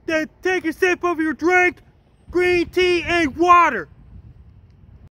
Then take a sip of your drink, green tea and water.